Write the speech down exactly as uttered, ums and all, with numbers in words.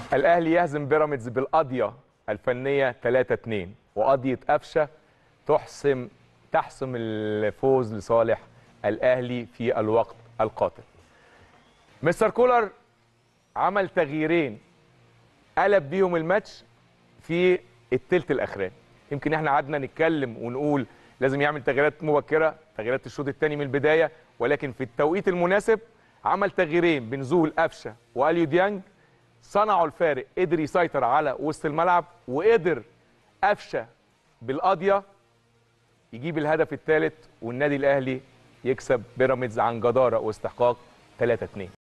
الاهلي يهزم بيراميدز بالقضيه الفنيه ثلاثة اثنين، وقضيه قفشه تحسم تحسم الفوز لصالح الاهلي في الوقت القاتل. مستر كولر عمل تغييرين قلب بيهم الماتش في الثلث الاخراني. يمكن احنا قعدنا نتكلم ونقول لازم يعمل تغييرات مبكره، تغييرات الشوط الثاني من البدايه، ولكن في التوقيت المناسب عمل تغييرين بنزول قفشه واليو ديانج صنعوا الفارق. قدر يسيطر على وسط الملعب، وقدر قفشه بالقضيه يجيب الهدف الثالث، والنادي الاهلي يكسب بيراميدز عن جداره واستحقاق ثلاثة اثنين.